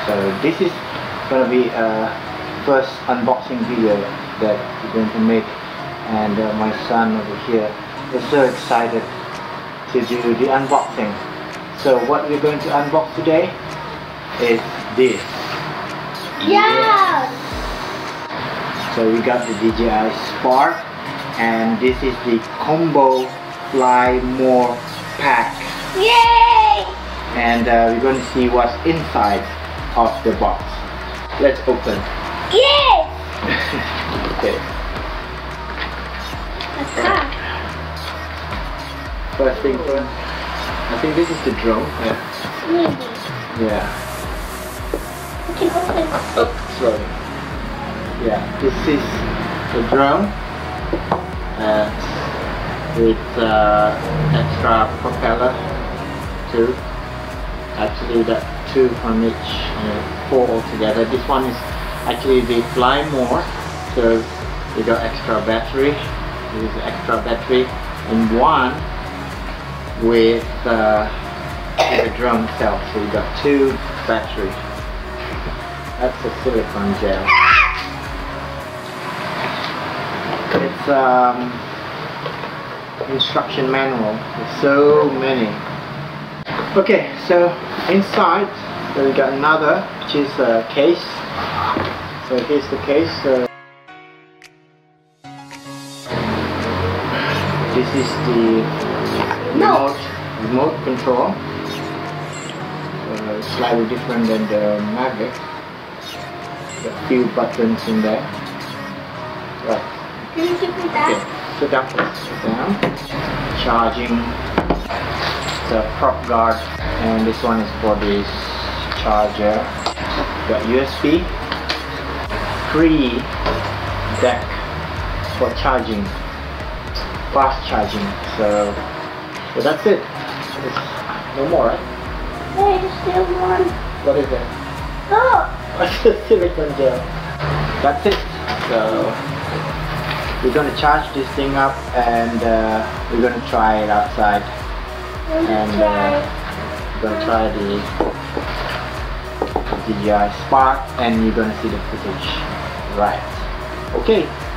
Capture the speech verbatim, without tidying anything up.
So this is gonna be a first unboxing video that we're going to make, and uh, my son over here is so excited to do the unboxing. So what we're going to unbox today is this. Yeah! So we got the Dji Spark, and this is the combo fly more pack. Yay! And uh, we're going to see what's inside of the box. Let's open. Yay! Okay. Let's start. First thing first. I think this is the drone. Yeah. Maybe. Yeah. We can open. Oh, sorry. Yeah, this is the drone uh, with uh, extra propeller too. Actually, that two on each, uh, four altogether. This one is actually the fly more, so we got extra battery. This is extra battery, and one with uh, the drone itself. So we got two batteries. That's a silicone gel. It's um instruction manual. There's so many. Okay, so inside, so we got another, which is a case. So here's the case. So this is the No. remote remote control. Uh, slightly different than the Mavic. Got a few buttons in there. Right. Can you give me that? Okay, sit down first. Sit down. Charging the prop guard, and this one is for this charger. Got U S B, free deck for charging, fast charging. So, so that's it. It's no more, right? Hey, there's still one. What is it? Oh! What's the silicone gel? That's it. So we're gonna charge this thing up, and uh, we're gonna try it outside. And uh, we're gonna try the Dji Spark, and you're gonna see the footage. Right. Okay.